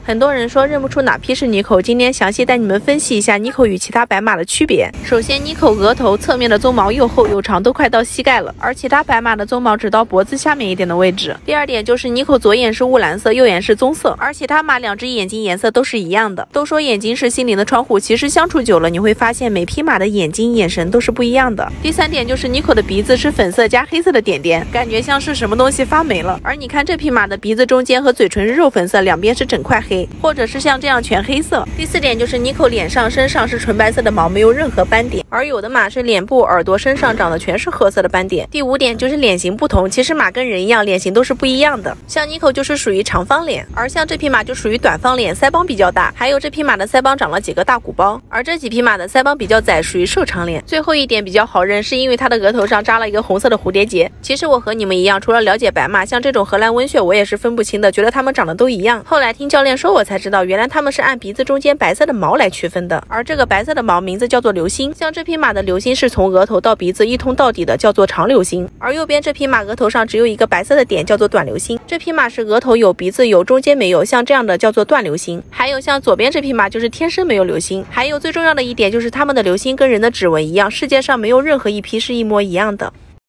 很多人说认不出哪匹是尼口，今天详细带你们分析一下尼口与其他白马的区别。首先，尼口额头侧面的鬃毛又厚又长，都快到膝盖了，而其他白马的鬃毛只到脖子下面一点的位置。第二点就是尼口左眼是雾蓝色，右眼是棕色，而其他马两只眼睛颜色都是一样的。都说眼睛是心灵的窗户，其实相处久了，你会发现每匹马的眼睛眼神都是不一样的。第三点就是尼口的鼻子是粉色加黑色的点点，感觉像是什么东西发霉了。而你看这匹马的鼻子中间和嘴唇是肉粉色，两边是整块黑，或者是像这样全黑色。第四点就是尼口脸上身上是纯白色的毛，没有任何斑点，而有的马是脸部耳朵身上长的全是褐色的斑点。第五点就是脸型不同，其实马跟人一样，脸型都是不一样的。像尼口就是属于长方脸，而像这匹马就属于短方脸，腮帮比较大，还有这匹马的腮帮长了几个大鼓包，而这几匹马的腮帮比较窄，属于瘦长脸。最后一点比较好认，是因为它的额头上扎了一个红色的蝴蝶结。其实我和你们一样，除了了解白马，像这种荷兰温血我也是分不清的，觉得它们长得都一样。后来听教练说我才知道，原来它们是按鼻子中间白色的毛来区分的，而这个白色的毛名字叫做流星。像这匹马的流星是从额头到鼻子一通到底的，叫做长流星，而右边这匹马额头上只有一个白色的点，叫做短流星。这匹马是额头有，鼻子有，中间没有，像这样的叫做断流星。还有像左边这匹马就是天生没有流星。还有最重要的一点就是它们的流星跟人的指纹一样，世界上没有任何一匹是一模一样的。